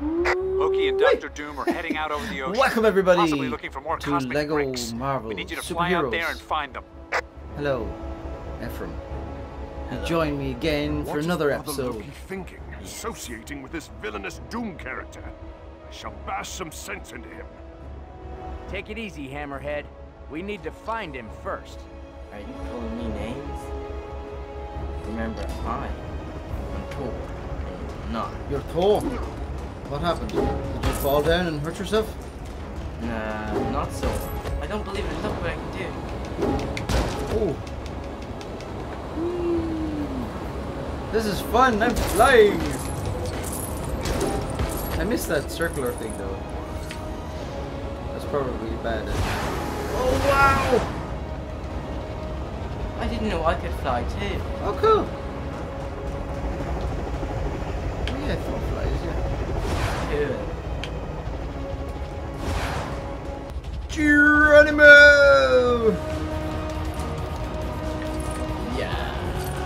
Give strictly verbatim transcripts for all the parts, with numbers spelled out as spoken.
Loki and Doctor Doom are heading out over the ocean. Welcome everybody possibly looking for more to cosmic Lego bricks. Marvel We need you to Superheroes. fly out there and find them. Hello, Ephraim. You join me again for another What is episode. Father Loki thinking, associating with this villainous Doom character? I shall bash some sense into him. Take it easy, Hammerhead. We need to find him first. Are you calling me names? Remember, I am Thor, and not. You're Thor. What happened? Did you fall down and hurt yourself? Nah, not so. I don't believe it. Look what I can do. Oh. This is fun. I'm flying. I missed that circular thing though. That's probably bad. Oh wow! I didn't know I could fly too. Oh cool. Oh yeah, Thor flies, yeah. Cool. Geronimo! Yeah.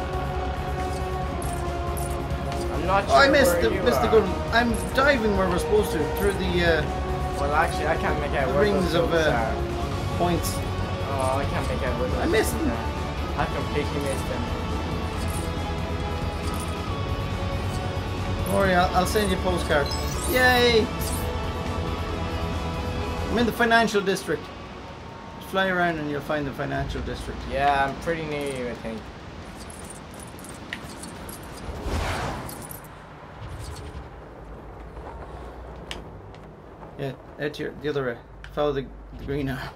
I'm not sure Oh, I missed where the you missed the are. gun. I'm diving where we're supposed to through the uh, Well, actually, I can't make out The where rings those of, buildings uh, are. points. Oh, I can't make out where those I missed buildings them. are. I completely missed them. Don't worry, I'll, I'll send you a postcard. Yay! I'm in the financial district. Just fly around and you'll find the financial district. Yeah, I'm pretty near you, I think. Yeah, head to your, the other way. Follow the, the green arrow.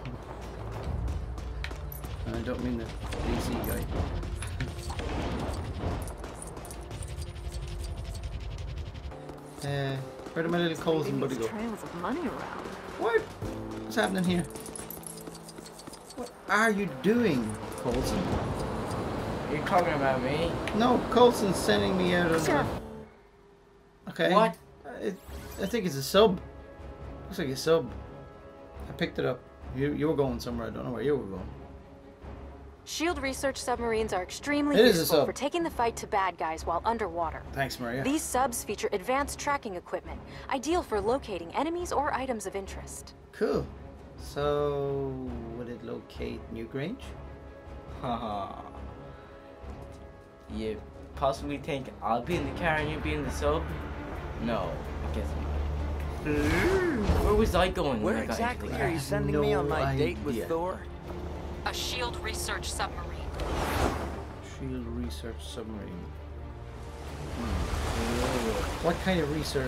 I don't mean the D C guy. Uh, where did my little Coulson buddy go? Trails of money around. What? What's happening here? What are you doing, Coulson? Are you talking about me? No, Coulson's sending me out of Sure. the... Okay. What? I, I think it's a sub. Looks like a sub. I picked it up. You you were going somewhere. I don't know where you were going. Shield research submarines are extremely It is a useful sub. for taking the fight to bad guys while underwater. Thanks, Maria. These subs feature advanced tracking equipment, ideal for locating enemies or items of interest. Cool. So, would it locate Newgrange? Haha. You possibly think I'll be in the car and you be in the sub? No, I guess not. Where was I going? when Where I got exactly into the are car? you sending no me on my date idea. with Thor? A Shield research submarine. Shield research submarine. Hmm. What kind of research?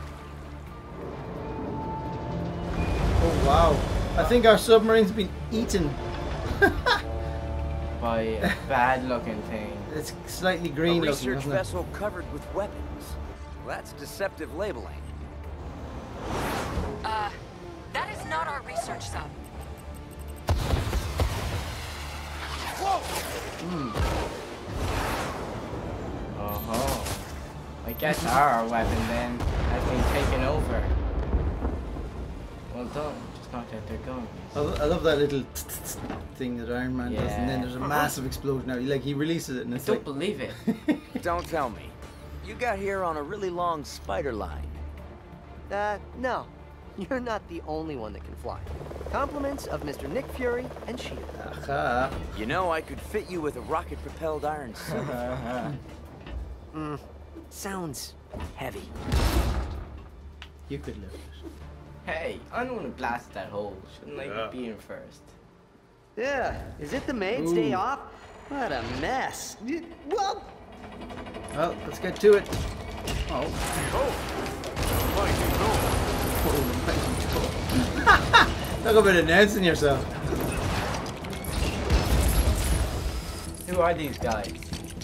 Oh wow! I think our submarine's been eaten. By a bad-looking thing. It's slightly A green looking, research isn't it? vessel covered with weapons. Well, that's deceptive labeling. Uh, that is not our research sub. Oh, I guess our weapon then has been taken over. Well done. Just knocked out their guns. I lo- I love that little thing that Iron Man does, and then Yeah. there's a massive explosion. Now, like he releases it, and it's Don't like, believe it. Don't tell me. You got here on a really long spider line. Uh, no. You're not the only one that can fly. Compliments of Mister Nick Fury and S H I E L D. aha. You know, I could fit you with a rocket-propelled iron suit. Mm, sounds heavy. You could live it. Hey, I don't want to blast that hole. Shouldn't I be in first? Yeah, is it the maid's Ooh. day off? What a mess. Y- Well, Well, let's get to it. Oh. Talk about announcing yourself. Who are these guys?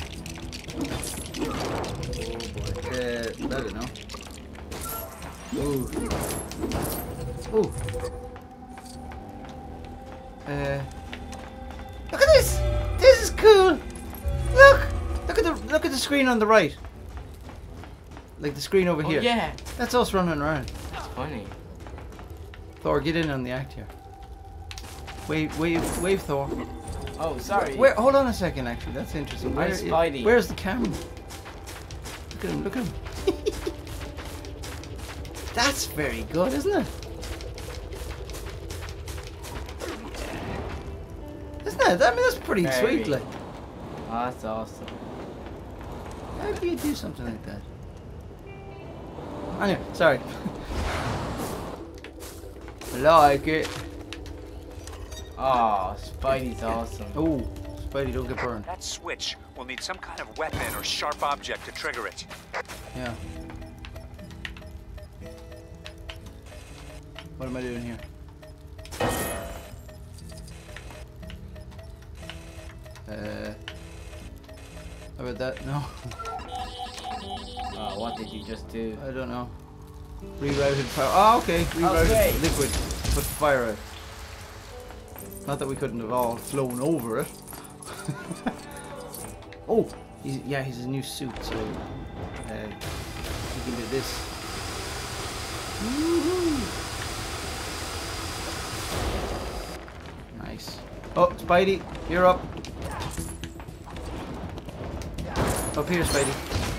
Oh boy. Uh, I don't know. Ooh. Ooh. Uh. Look at this! This is cool! Look! Look at the look at the screen on the right. Like the screen over Oh here. yeah, That's us running around. that's funny. Thor, get in on the act here. Wave, wave, wave, Thor. Oh, sorry. Where? Hold on a second. Actually, that's interesting. Where, Where's Spidey? Where's the camera? Look at him. Look at him. That's very good, isn't it? Isn't it? I mean, that's pretty Very. sweet, like. Oh, that's awesome. How do you do something like that? Anyway, sorry. I like it. Oh, Spidey's awesome. Oh, Spidey, don't get burned. That switch will need some kind of weapon or sharp object to trigger it. Yeah. What am I doing here? Uh, how about that? No, Oh, what did you just do? I don't know. Rerouted power. Oh, okay. Rerouted Okay. liquid. Put the fire out. Not that we couldn't have all flown over it. Oh, he's, yeah, he's a new suit, so uh, he can do this. Woohoo! Nice. Oh, Spidey, you're up. Up here, Spidey.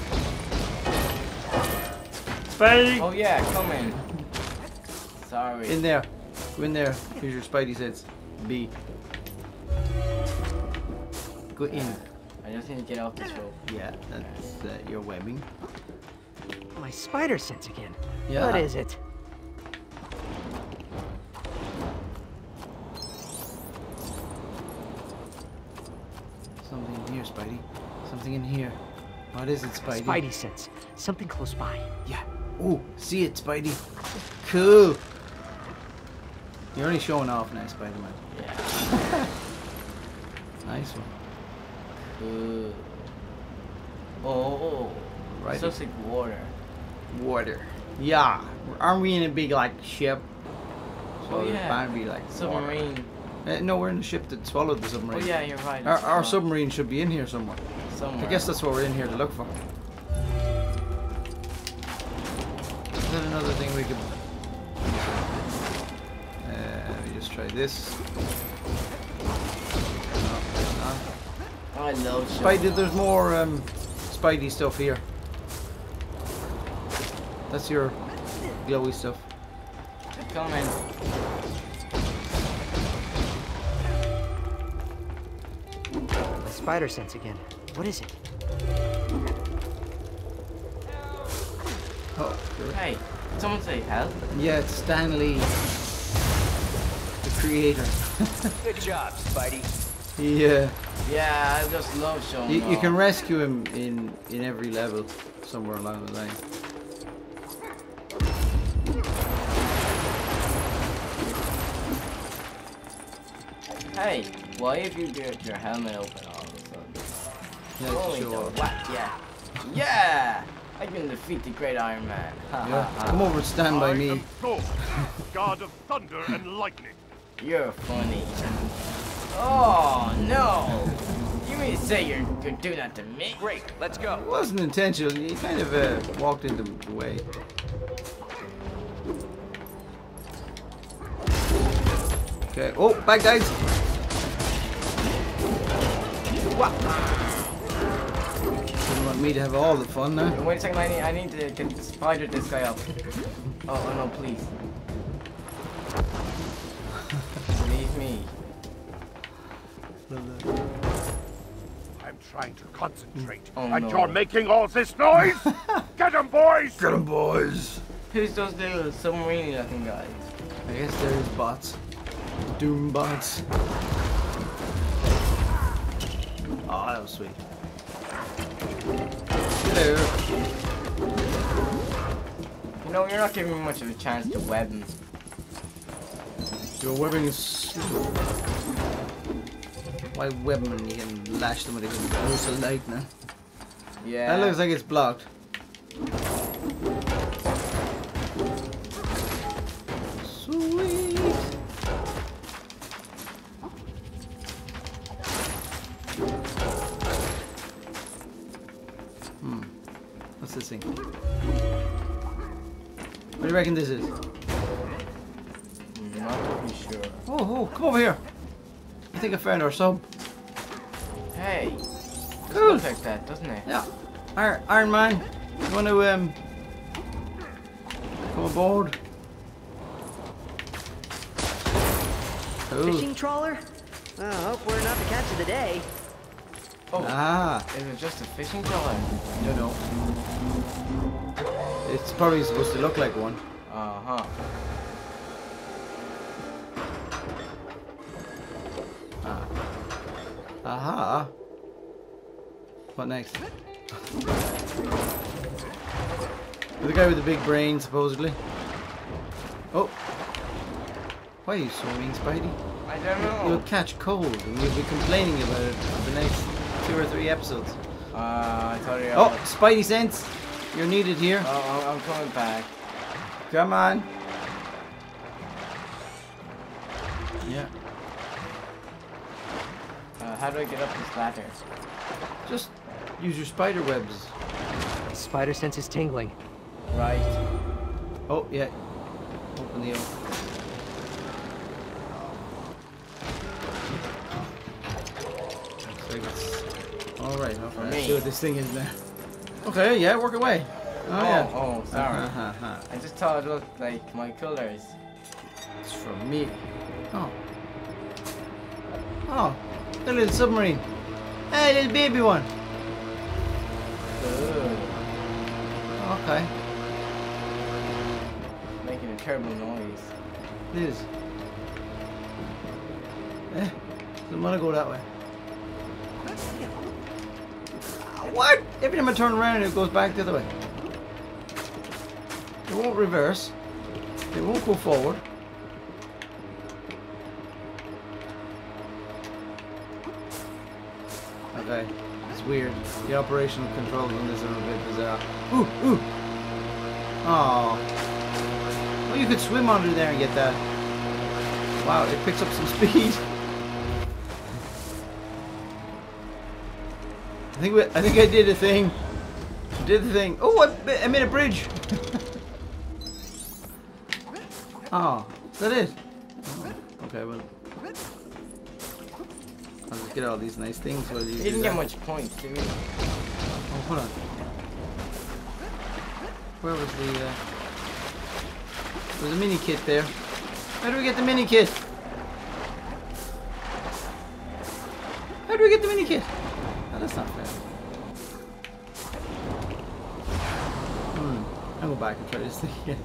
Spidey! Oh yeah, come in. Sorry. In there. Go in there. Here's your Spidey sense. B. Go in. I just need to get off this rope. Yeah, that's uh, your webbing. My spider sense again. Yeah. What is it? Something in here, Spidey. Something in here. What is it, Spidey? Spidey sense. Something close by. Yeah. Oh, see it, Spidey. Cool. You're only showing off now, Spider-Man. Yeah. Nice one. Cool. Oh, Right. it looks like water. Water. Yeah. Aren't we in a big, like, ship? So Oh, it's yeah. bound to be, like, Submarine. water. Uh, no, we're in the ship that swallowed the Oh submarine. yeah, you're right. Our, it's our not submarine should be in here somewhere. somewhere. I guess that's what we're in here to look for. Is that another thing we could... Uh, let me just try this. No, I love it's not. Spidey, there's more um, Spidey stuff here. That's your glowy stuff. Come in. My spider sense again. What is it? Oh, sure. Hey, did someone say help? Yeah, it's Stan Lee, the creator. Good job, Spidey. Yeah, Yeah, I just love showing you, you off. can rescue him in in every level, somewhere along the line. Hey, why have you got your helmet open all of a sudden? Yeah, to Holy show the off. what? Yeah. Yeah! I can defeat the great Iron Man. Ha Yeah, ha come ha. over and stand by I me. am Thor, god of thunder and lightning. You're funny. Oh no! You mean to say you're gonna do that to me? Great, let's go. It wasn't intentional. He kind of uh, walked into the way. Okay. Oh, bad guys. Didn't want me to have all the fun now. Wait a second, I need, I need to get the spider this guy up. Oh, oh no, please. Leave me. I'm trying to concentrate, Oh, and no. you're making all this noise? Get 'em, boys! Get 'em, boys. Who's those little submarine looking guys? I guess there's bots. Doom bots. Oh, that was sweet. Hello. You know, you're not giving me much of a chance to web him. Your webbing is... Why web them and you can lash them with a pulse of lightning? Yeah. That looks like it's blocked. Sweet. Hmm. What's this thing? What do you reckon this is? Not really sure. Oh, oh, come over here. I think I found our sub. Hey. Cool. Looks like that, doesn't it? Yeah. Iron, Iron Man, you want to um, come Come aboard. Cool. Fishing trawler? I hope we're not the catch of the day. Oh, Ah, is it just a fishing trawler? no, no. It's probably supposed to look like one. Uh huh. Ah. Aha. What next? The guy with the big brain, supposedly. Oh. Why are you swimming, Spidey? I don't know. You'll catch cold and you'll be complaining about it for the next two or three episodes. Uh, I thought you. Oh, Spidey sense! You're needed here. Oh, I'm- I'm coming back. Come on. Yeah. Uh, how do I get up this ladder? Just use your spider webs. My spider sense is tingling. Right. Oh, yeah. Open the oven. Looks like it's alright. Okay, let's me. see what this thing is now. Okay, yeah, work away. Oh, Oh, yeah. oh, sorry. Uh-huh, uh-huh. I just thought it looked like my colors. It's from me. Oh. Oh, a little submarine. Hey, little baby one. Ooh, Okay. making a terrible noise. It is. Eh, doesn't want to go that way. What? Every time I turn around, it goes back the other way. It won't reverse. It won't go forward. Okay, it's weird. The operational controls on this are a bit bizarre. Ooh, ooh. Oh. Well, you could swim under there and get that. Wow, it picks up some speed. I think we, I think I did a thing. I did the thing. Oh, I, I made a bridge. Oh, is that it? Okay, well. I'll just get all these nice things while you You do didn't that. get much points, did you? Oh, hold on. Where was the, uh... There's a mini kit there. How do we get the mini kit? How do we get the mini kit? Oh, that's not fair. Hmm. I'll go back and try this thing again.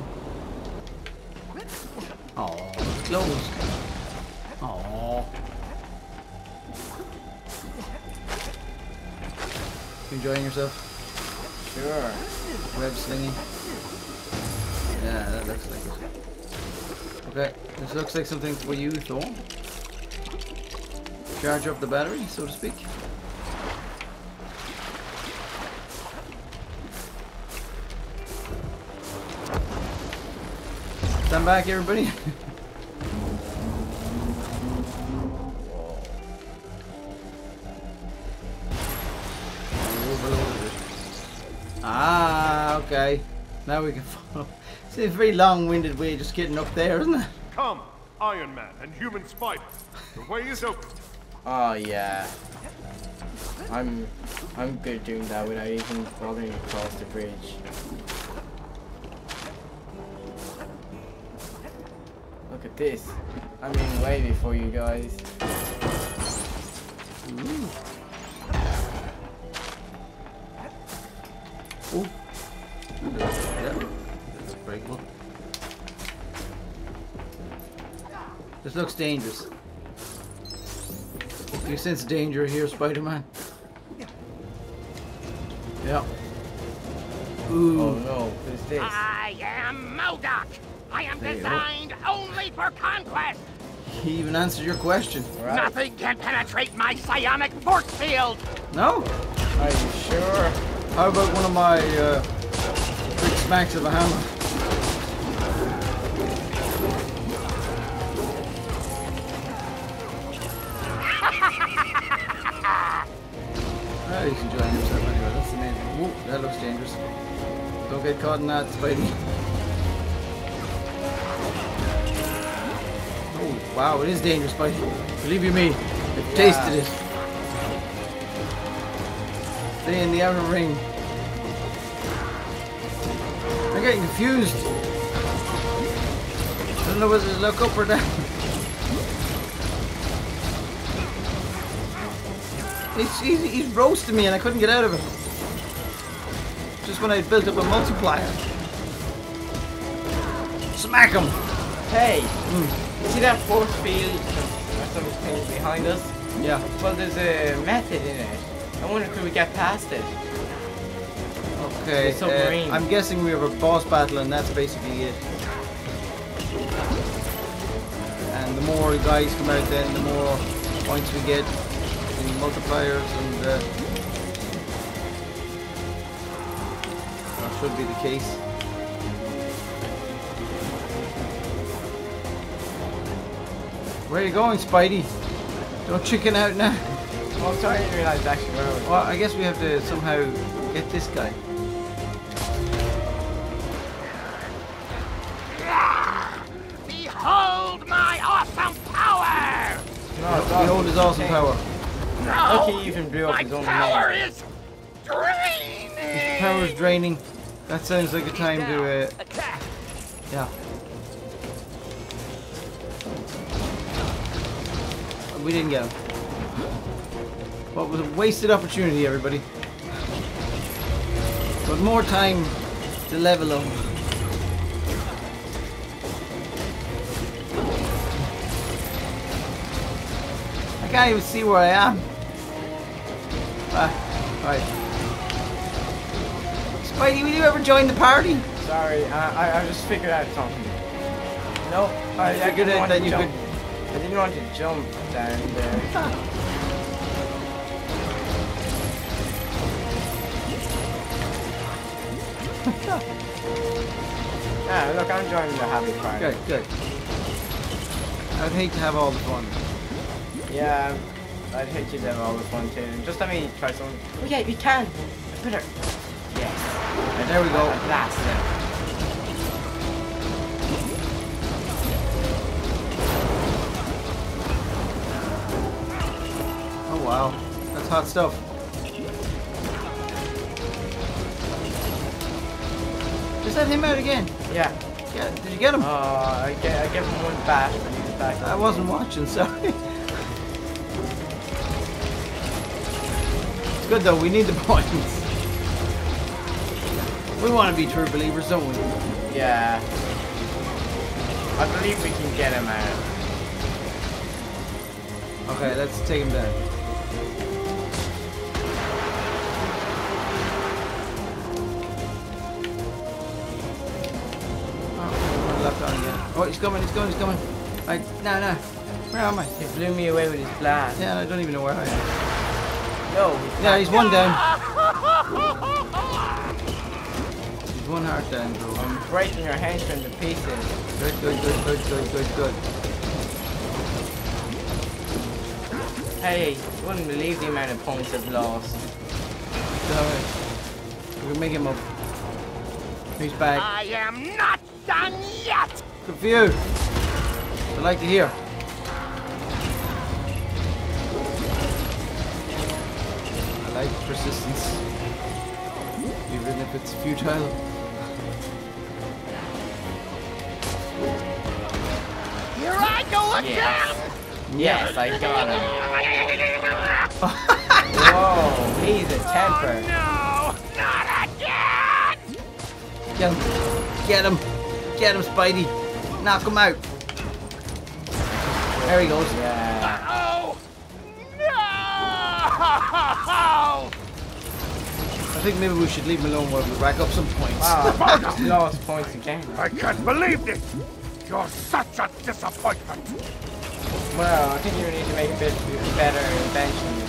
Oh, it's closed. Oh. You enjoying yourself? Sure. Web slinging. Yeah, that looks like it. Okay, this looks like something for you, Thor. Charge up the battery, so to speak. Stand back, everybody. Ah, okay. Now we can follow. It's a very long-winded way just getting up there, isn't it? Come, Iron Man and Human Spider. The way is open. Oh yeah. I'm I'm good doing that without even bothering across the bridge. Look at this. I'm in way before you guys. Ooh. Ooh. Yeah, that's breakable. This looks dangerous. Do you sense danger here, Spider-Man? Yeah. Ooh. Oh no, who's this? I am MODOK. I am There you go. designed only for conquest. He even answered your question. Right. Nothing can penetrate my psionic force field. No? Are you sure? How about one of my uh, quick smacks of a hammer? Oh, he's enjoying himself anyway. That's amazing. Whoa, that looks dangerous. Don't get caught in that, Spidey. Oh, wow, it is dangerous, Spidey. Believe you me, I've tasted it. Stay in the outer ring. Okay, getting confused. I don't know whether to look up or down. He's, he's, he's roasting me and I couldn't get out of it. Just when I built up a multiplier. Smack him! Hey! Mm. You see that force field or some things behind us? Yeah. Well, there's a method in it. I wonder could we get past it? Okay, submarine. Uh, I'm guessing we have a boss battle and that's basically it. And the more guys come out then, the more points we get in multipliers and uh, that should be the case. Where are you going, Spidey? Don't chicken out now. Oh, sorry, I didn't realize actually where I was. Well, I guess we have to somehow get this guy. Behold my awesome power! No, Behold his awesome power. No! Look, he even blew up My his own power name. is draining! His power is draining. That sounds like a time to, uh, Attack! yeah. We didn't get him. What was a wasted opportunity, everybody. But more time to level up. I can't even see where I am. Ah, right. Spidey, will you ever join the party? Sorry, I, I, I just figured out something. No, I, I figured didn't out want that to you jump. could- I didn't want to jump down there. Ah, look, I'm joining the happy party. Good, good. I'd hate to have all the fun. Yeah, I'd hate you to have all the fun too. Just let me try something. Oh yeah, we can. I better. Yes. And there we go. At last then. Oh wow, that's hot stuff. Just let him out again. Yeah. Yeah, did you get him? Uh, I get, I give him one bash when he's back. I wasn't watching, sorry. It's good though, we need the points. We want to be true believers, don't we? Yeah. I believe we can get him out. Okay, let's take him down. Oh, left on again. Oh, he's coming, he's coming, he's coming. Right, no, no. Where am I? He blew me away with his blast. Yeah, I don't even know where I am. No. He's Yeah, he's one down. He's one heart down, bro. I'm breaking your henchman to pieces. Good, good, good, good, good, good, good. Hey, you wouldn't believe the amount of points I've lost. It's alright. We can make him up. He's back. I am not done yet! Good for you. I like to hear. I like persistence. Even if it's futile. Here I go again! Yes, I got him. Whoa, he's a temper. No, not again! Get him. Get him. Get him, Spidey. Knock him out. There he goes. Yeah. Oh! No! I think maybe we should leave him alone while we rack up some points. Wow, I just lost points again. I can't believe this! You're such a disappointment! Well, I think you need to make a bit better inventions.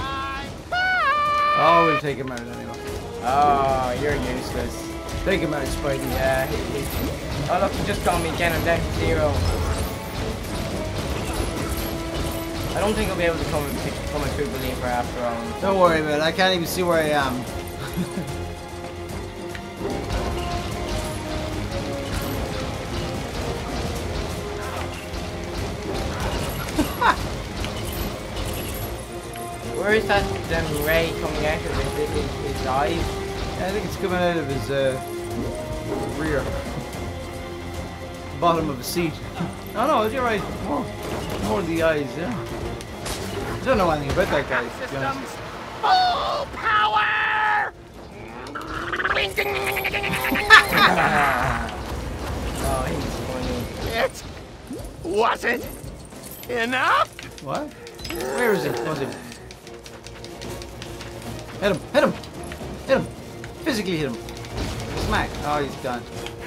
Oh, we'll take him out anyway. Oh, you're useless. Take him out, Spidey. Yeah, he, he, oh look, he just called me again, I'm down to zero. I don't think I'll be able to come and become a true believer after all. Don't worry about it, I can't even see where I am. Where is that um, ray coming out of? Is it his, his eyes? I think it's coming out of his uh, rear your bottom of a seat. Oh no, you're right. More, more the eyes, yeah. I don't know anything about that guy, to be honest. Full power! Oh, he's funny. It wasn't enough. What? Where is he? Where's he? Hit him! Hit him! Hit him! Physically hit him! Smack! Oh, he's gone.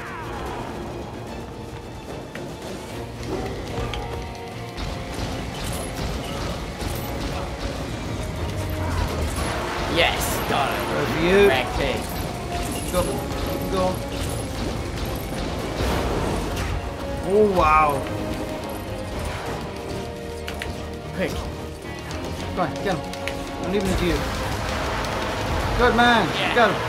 Yes, got it. Good for you. Wrecked it. Go. Go. Oh, wow. Quick. Come on, get him. I'm leaving it to you. Good man. Yeah. Got him.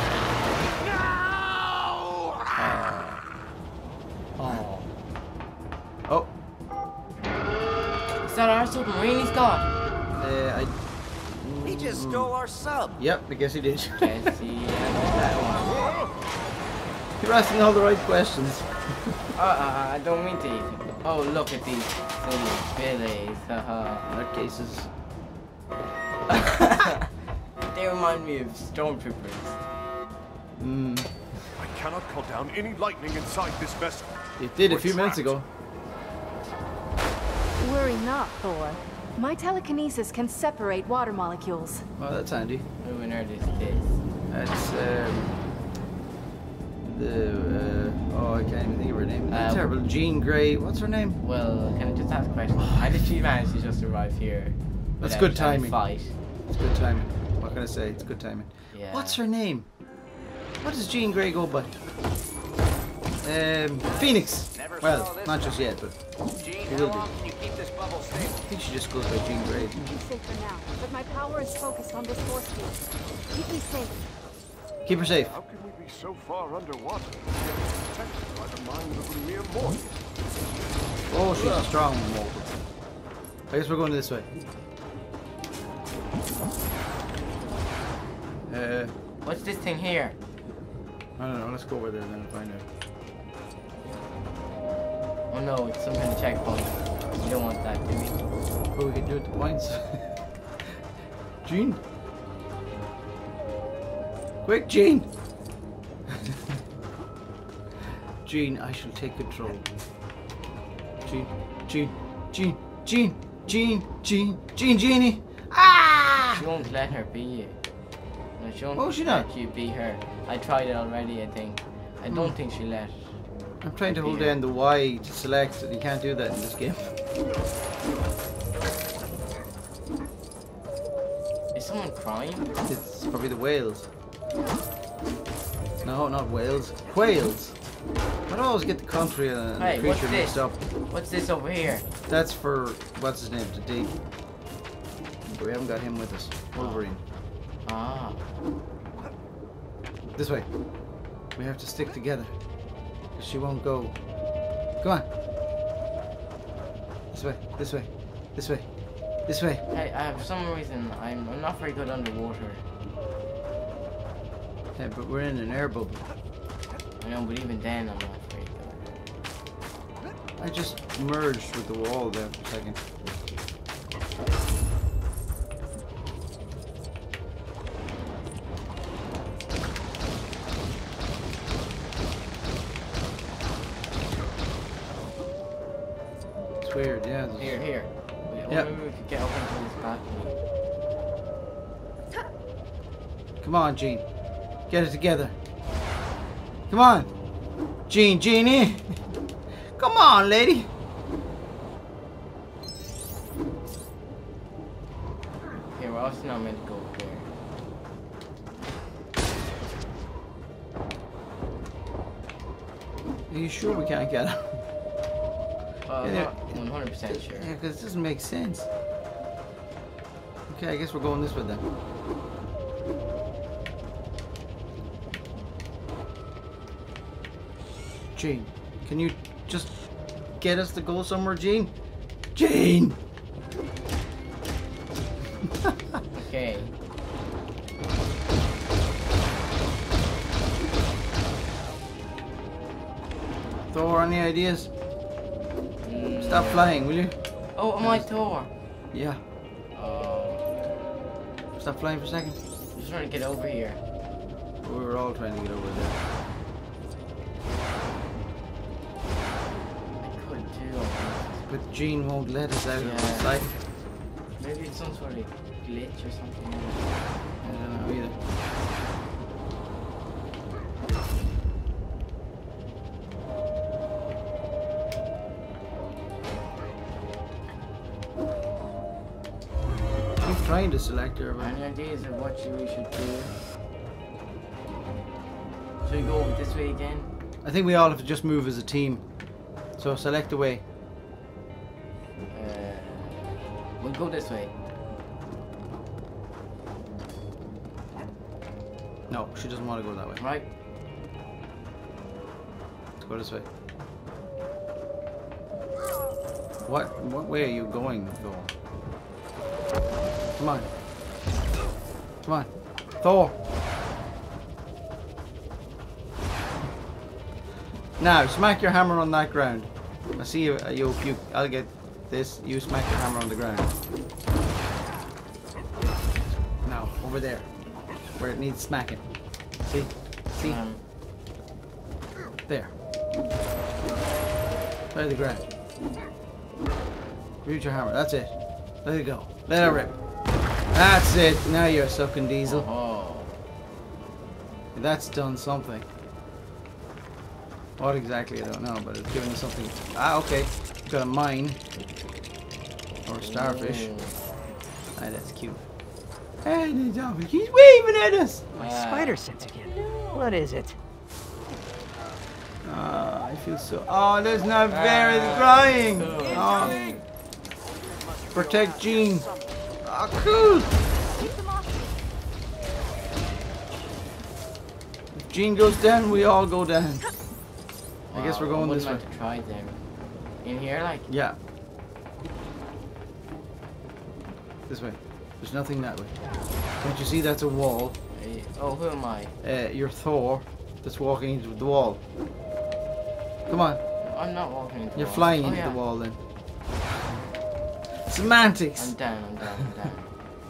Oh. Oh. Is that our submarine he's got? Uh, I. He just stole our sub. Yep, I guess he did. Guess he handled that one. You're asking all the right questions. Uh, uh, I don't mean to. Oh, look at these silly billies. Haha. Nutcases. They remind me of stormtroopers. Hmm. I cannot call down any lightning inside this vessel. It did a We're few minutes trapped. ago. Worry not, Thor. My telekinesis can separate water molecules. Well, that's handy. Who on earth is this? That's um, the uh, oh, I can't even think of her name. Uh, Terrible. Jean Grey. What's her name? Well, can I just ask a question? How did she manage to just arrive here? That's without good trying to timing. Fight? It's good timing. What can I say? It's good timing. Yeah. What's her name? What does Jean Grey go by? Um, Phoenix. Never saw Well, this not one. just yet, but Gene, she how will be. long can you keep this bubble I stable? think she just goes by Jean Grey. Keep safe for now, but my power is focused on this force field. Keep me safe. Keep her safe. How can we be so far underwater and yet protected by the minds of a mere mortal? Oh, she's a strong mortal. I guess we're going this way. Uh, What's this thing here? I don't know. Let's go over there then and find out. Oh no, it's some kind of checkpoint. We don't want that, do we? Oh, we can do it to points. Jean. Quick, Jean. Jean, I shall take control. Jean, Jean, Jean, Jean, Jean, Jean, Jean, Jeannie. Ah! She won't let her be you. No, she won't Oh, she let not? you be her. I tried it already, I think. I don't Hmm. think she let. I'm trying to hold down the Y to select, and you can't do that in this game. Is someone crying? It's probably the whales. No, not whales. Whales. I don't always get the country and the Hey, what's creature this? mixed up. What's this over here? That's for what's his name to dig. But we haven't got him with us. Wolverine. Ah. This way. We have to stick together. She won't go. Come on. This way. This way. This way. This way. Hey, uh, for some reason, I'm, I'm not very good underwater. Yeah, but we're in an air bubble. I know, but even then, I'm not very good. I just merged with the wall there for a second. It's weird, yeah. there's- Here, here. Wait, Yeah. Maybe we could get up into this balcony. Come on, Jean. Get it together. Come on. Jean, Jeannie. Come on, lady. Here, we're also not meant to go up there. Are you sure we can't get her? Uh, I'm Yeah, not one hundred percent sure. Yeah, because it doesn't make sense. Okay, I guess we're going this way then. Jean, can you just get us to go somewhere, Jean? Jean! Okay. Thor, any ideas? Mm. Stop flying, will you? Oh, am I Thor? Yeah. Oh. Stop flying for a second. I'm just trying to get over here. We were all trying to get over there. I could too. But Gene won't let us out Yeah. of the sight. Maybe it's some sort of glitch or something. I don't know either. Keep trying to select her, but Any ideas of what you- we should do? Should we go over this way again? I think we all have to just move as a team. So select the way. Uh, we'll go this way. No, she doesn't want to go that way. Right. Let's go this way. What? What way are you going, Thor? Come on. Come on. Thor! Now, smack your hammer on that ground. I see you, you, you, I'll get this. You smack your hammer on the ground. Now, over there. Where it needs smacking. See? See? Um, There. By the ground. Reach your hammer. That's it. Let it go. Let it rip. That's it. Now you're sucking diesel. oh. That's done something. What exactly, I don't know, but it's giving you something. Ah, okay. Got a mine. Or a starfish. Ooh. Ah, that's cute. Hey, the starfish. He's waving at us! My Ah. spider sense again. What is it? Ah, I feel so. Oh, there's not very crying! Oh. Protect Gene. Ah, cool! If Gene goes down, we all go down. I guess we're going I this way. like to try them. In here, like? Yeah. This way. There's nothing that way. Don't you see that's a wall? Hey, oh, who am I? Uh, you're Thor that's walking into the wall. Come on. I'm not walking into the You're wall. flying oh, into yeah. the wall then. Semantics! I'm down, I'm down, I'm down.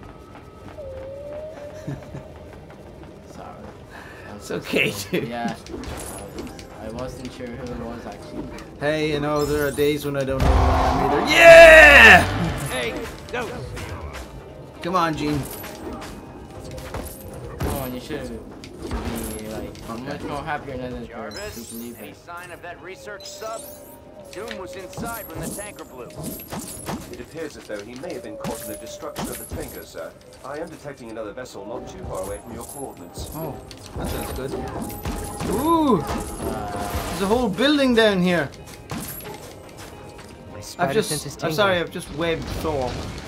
Sorry. I'm It's so okay, sorry. dude. Yeah. I, was, I wasn't sure who it was actually. Hey, you know, there are days when I don't know who I am either. Yeah! Hey, no. Come on, Gene. Come on, you should be like much more happier than this. Jarvis, Believe any it. sign of that research sub? Doom was inside when the tanker blew. It appears as though he may have been caught in the destruction of the tanker, sir. I am detecting another vessel not too far away from your coordinates. Oh, that sounds good. Ooh! There's a whole building down here. My spider I've sense is just, I'm tingling. sorry, I've just webbed Thor.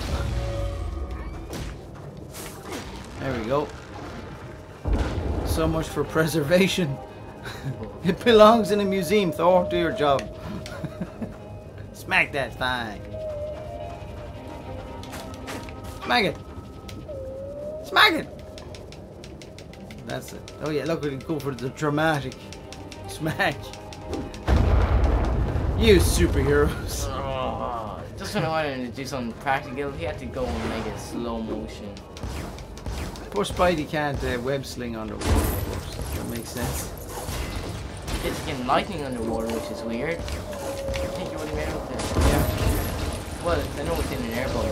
There we go. So much for preservation. It belongs in a museum. Thor, do your job. Smack that thing. Smack it. Smack it. That's it. Oh yeah, look, we can go for the dramatic smack. You superheroes. Oh, just when I wanted to do something practical, he had to go and make it slow motion. Poor Spidey can't uh, web sling underwater, of course. That makes sense. It's getting lightning underwater, which is weird. I think you wouldn't be able to. Yeah. Well, I know it's in an airboat.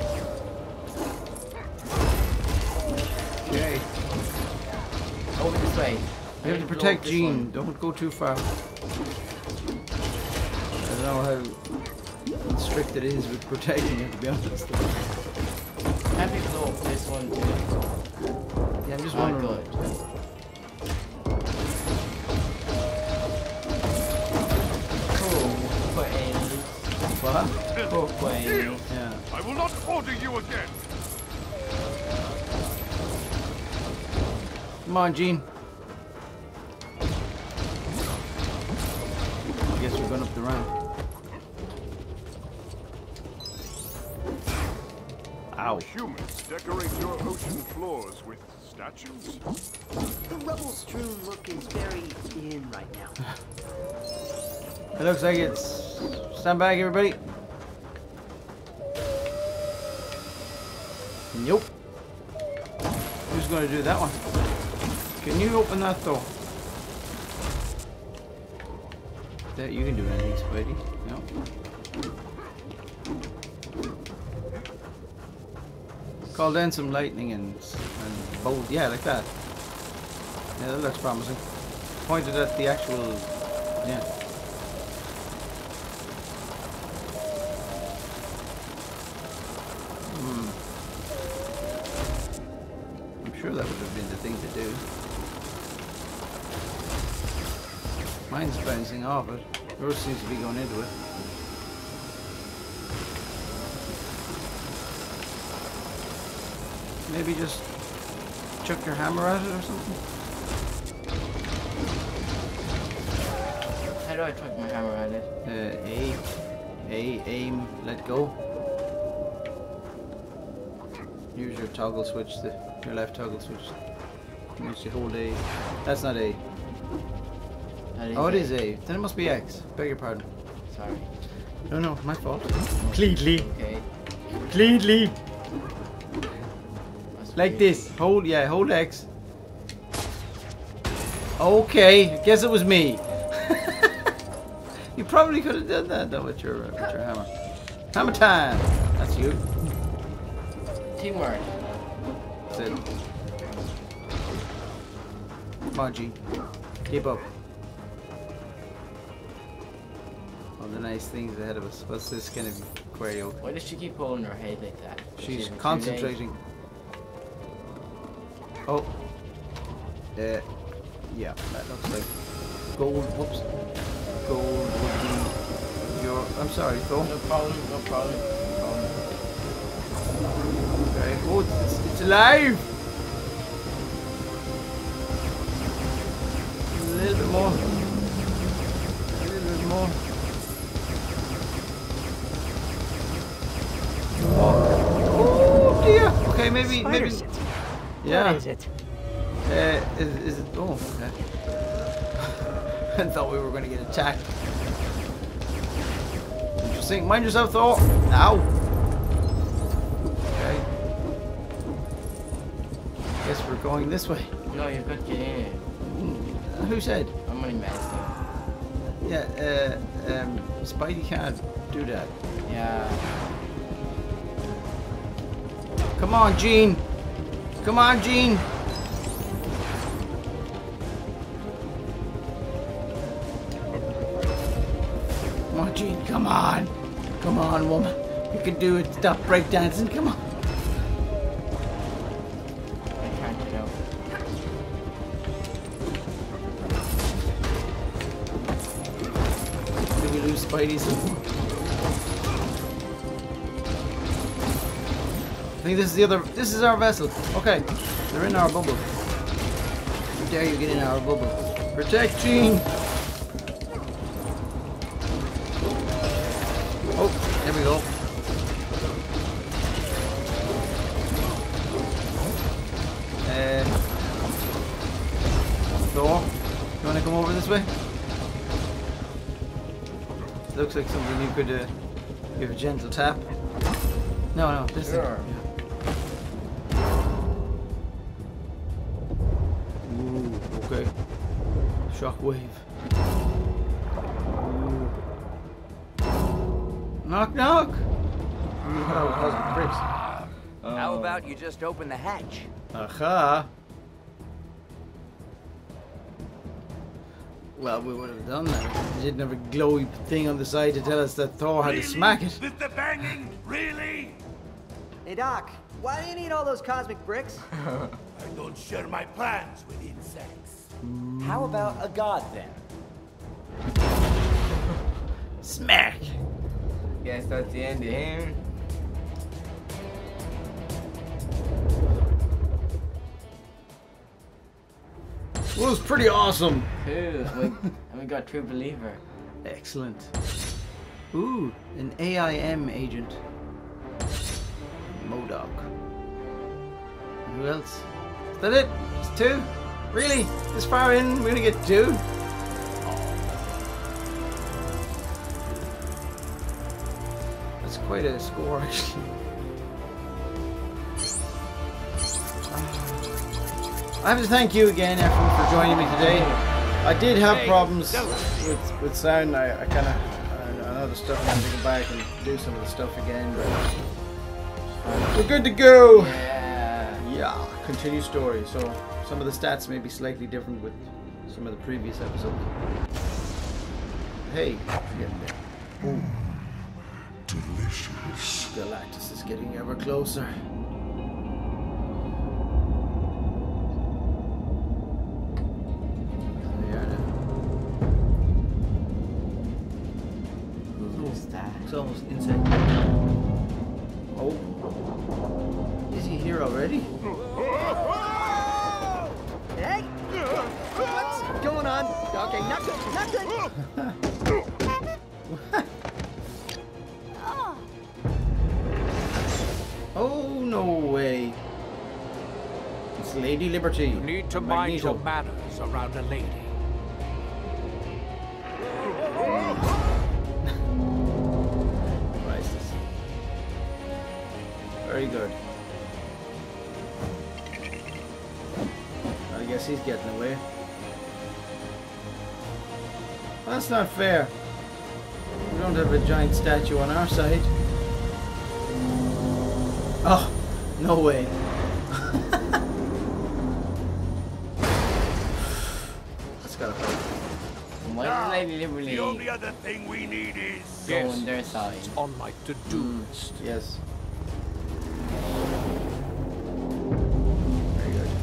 Okay. Over this way. You have to protect Gene. Don't go too far. I don't know how strict it is with protecting it, to be honest. Happy to blow up this one too. Yeah, I'm just Oh, wondering. good. Cool. Put in. What? Cool. Put in. Yeah. I will not order you again. Come on, Gene. I guess we're going up the ramp. Ow. Humans decorate your ocean floors with statues. The rubble-strewn look is very in right now. It looks like it's... Stand back, everybody. Nope. Who's going to do that one? Can you open that door? That you can do anything, Spidey. No. Call down some lightning and, and bolt. Yeah, like that. Yeah, that looks promising. Pointed at the actual... Yeah. Hmm. I'm sure that would have been the thing to do. Mine's bouncing off it. Yours seems to be going into it. Maybe just chuck your hammer at it or something? How do I chuck my hammer at it? Uh, A. A, aim, let go. Use your toggle switch, the, your left toggle switch. Once you hold A. That's not A. That is Oh, it A. is A. Then it must be X. Beg your pardon. Sorry. No, no, my fault. Completely. Okay. Completely. Must Like be- this. Hold, yeah, hold X. Okay, I guess it was me. You probably could have done that though with your, uh, with your hammer. Hammer time. That's you. Teamwork. That's it. Come on, G. Keep up. All the nice things ahead of us. What's this kind of query? Why does she keep holding her head like that? Is She's she concentrating. Oh. Uh, yeah, that looks like gold. Whoops. Gold would be your. I'm sorry, Thor. No problem, no problem, no problem. Okay. Oh, it's, it's alive! A little bit more. A little bit more. Oh, oh dear. Okay, maybe, Spider maybe. sense. Yeah. What is it? Uh, is, is it? Oh, okay. I thought we were going to get attacked. Interesting. Mind yourself, Thor. Ow. Okay. Guess we're going this way. No, you've got to get in it. Mm, Who said? I'm only messing. Yeah, uh, um, Spidey can't do that. Yeah. Come on, Gene. Come on, Gene. Come on, Gene. Come on. Come on, woman. You can do it. Stop breakdancing. Come on. I can't get out. Did we lose Spidey some? I think this is the other. This is our vessel. Okay, they're in our bubble. How dare you get in our bubble? Protect Gene. Oh, there we go. Uh, Thor, you want to come over this way? Looks like something you could uh, give a gentle tap. No, no, this Sure. thing. Yeah. Ooh, okay. Shockwave. Ooh. Knock, knock. Ooh, how cosmic bricks. How about you just open the hatch? Aha. Well, we would have done that. We didn't have a glowy thing on the side to tell us that Thor had to smack it. With the banging? Really? Hey, Doc, why do you need all those cosmic bricks? I don't share my plans with insects. How about a god then? Smack. Guess that's the end of him. Well, it was pretty awesome. Cool. And we got True Believer. Excellent. Ooh, an A I M agent. MODOK. Who else? Is that it? Just two? Really? This far in, we're gonna get two? That's quite a score, actually. I have to thank you again, everyone, for joining me today. I did have problems with, with sound. I, I kind of, I, I know the stuff. I'm going to go back and do some of the stuff again, but we're good to go. Yeah. Yeah. Continue story. So some of the stats may be slightly different with some of the previous episodes. Hey, getting there. Ooh. Delicious. Galactus is getting ever closer. It's almost inside. Oh. Is he here already? Hey! What's going on? Okay, not good, not good! Oh, no way. It's Lady Liberty. You need to mind Magneto. your manners around a lady. Very good. I guess he's getting away. That's not fair. We don't have a giant statue on our side. Oh, no way. Let's go. Why is Lady Liberty The only other thing we need is go on their side? It's on my to-do list. Yes. Very good.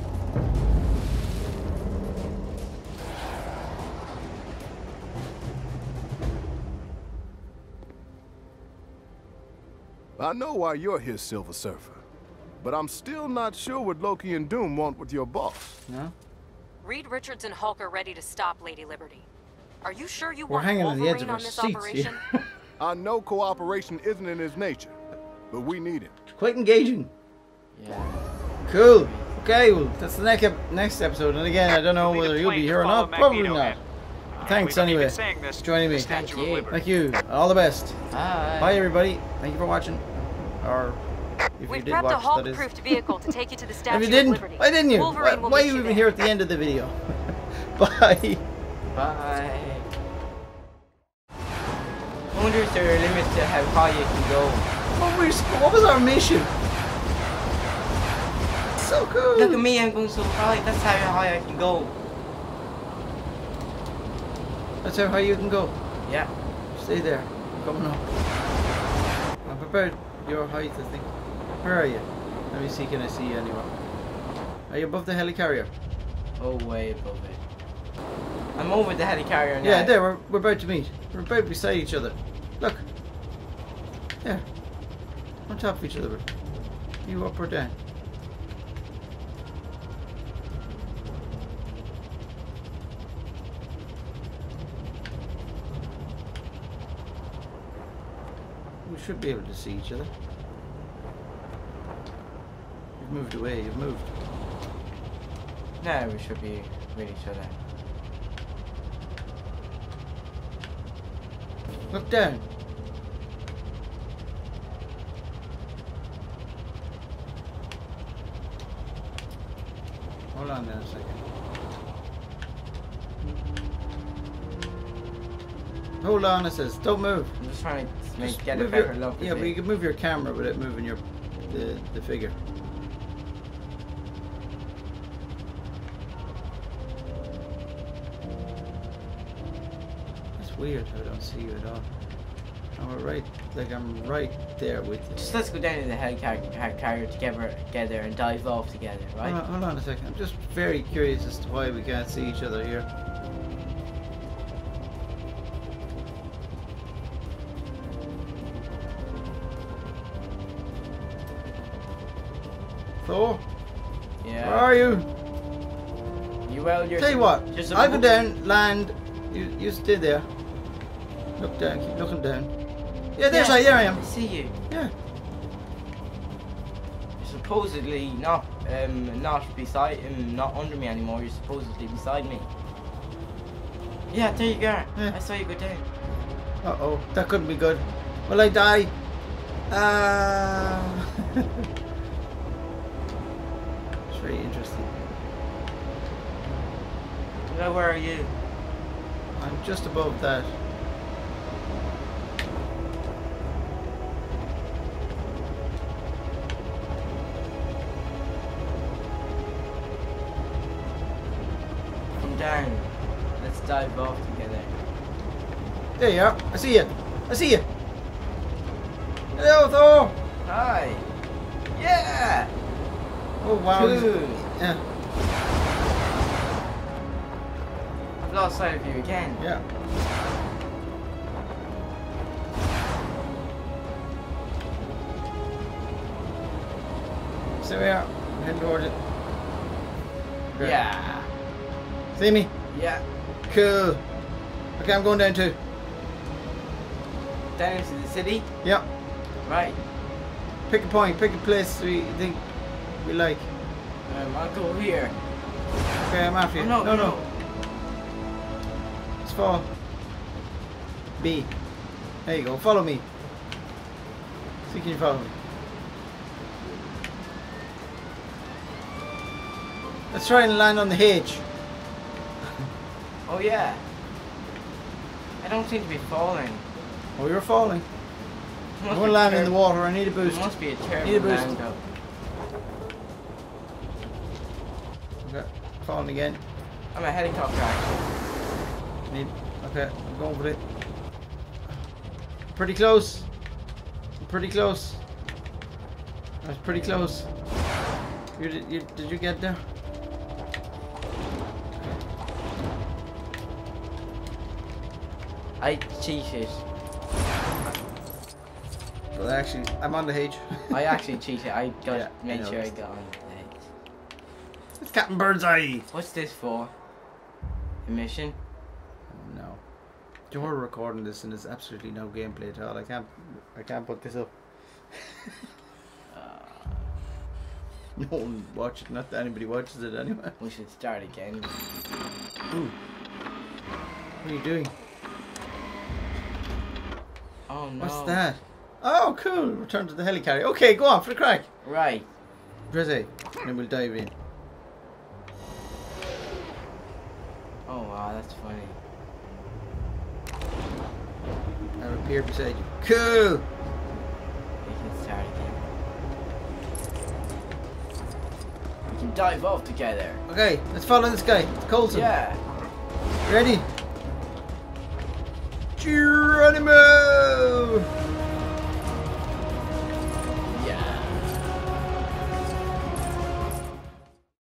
I know why you're here, Silver Surfer. But I'm still not sure what Loki and Doom want with your boss. No? Reed Richards and Hulk are ready to stop Lady Liberty. Are you sure you We're want hanging on the edge Wolverine of our on this seats operation? here. I know cooperation isn't in his nature, but we need it. Quite engaging. Yeah. Cool. Okay, well, that's the next ep next episode. And again, I don't know whether you'll be here or not. Probably not. Thanks anyway for joining me. Thank you. Thank you. All the best. Bye. Bye, everybody. Thank you for watching. Or if We've you did prepped watch, a that is. Hulk-proofed vehicle to take you to the Statue If you didn't, of Liberty. why didn't you? Why, Wolverine will why are meet you you even there. here at the end of the video? Bye. Bye. I wonder if there are limits to how high you can go. What was, what was our mission? So cool. Look at me, I'm going so high. That's how high I can go. That's how high you can go. Yeah. Stay there. I'm coming up. I'm about your height, I think. Where are you? Let me see, can I see you anywhere? Are you above the helicarrier? Oh, way above it. I'm over the helicarrier now. Yeah, there, we're, we're about to meet. We're about beside each other. Look. There. On top of each other. You up or down? We should be able to see each other. You've moved away, you've moved. No, we should be with each other. Look down. Hold on there a second. Hold on, it says, don't move. I'm just trying to make, Just get a move better your, look Yeah, at but it. you can move your camera without moving your the, the figure. That's weird how I don't see you at all. I'm right, like I'm right there with you. Just let's go down to the helicarrier together, together and dive off together, right? Hold on, hold on a second. I'm just very curious as to why we can't see each other here. Thor? Yeah. Where are you? You well, you're Tell you what, just I go down, land, you, you stay there. Look down, keep looking down. Yeah, there's yeah, I, there I am. I see you. Yeah. You're supposedly not, um, not beside, um, not under me anymore. You're supposedly beside me. Yeah, there you go. Yeah. I saw you go down. Uh oh, that couldn't be good. Will I die? Uh, it's very interesting. Now, where are you? I'm just above that. Come down. Let's dive off together. There you are. I see you. I see you. Hello, Thor. Hi. Yeah. Oh wow. Cool. Yeah. I've lost sight of you again. Yeah. So we are. I'm heading towards it. Okay. Yeah. See me? Yeah. Cool. Okay, I'm going down too. Down into the city? Yeah. Right. Pick a point, pick a place we think we like. Um, I'll go here. Okay, I'm after you. Oh, no, no, no. no. Let's follow. B. There you go. Follow me. See, can you follow me? Let's try and land on the hedge. Oh yeah. I don't seem to be falling. Oh, you're falling. Must I'm be going to land in ter- the water. I need a boost. It must be a terrible Need a boost. land though. Okay, falling again. I'm a helicopter actually. Need. Okay, I'm going for it. Pretty close. Pretty close. I was pretty close. You did, you, did you get there? I cheated. Well, actually, I'm on the hedge. I actually cheated. I got Yeah, I made know sure I this. got on the edge. It's Captain Birdseye. What's this for? A mission? No. You're recording this and there's absolutely no gameplay at all. I can't. I can't put this up. No one watches. Not that anybody watches it anyway. We should start again. Ooh. What are you doing? Oh no. What's that? Oh, cool. Return to the helicarrier. Okay, go on for the crack. Right. Press A, and then we'll dive in. Oh wow, that's funny. I'll appear beside you. Cool. We can start again. We can dive off together. Okay, let's follow this guy. It's Coulson. Yeah. Ready? Geronimo!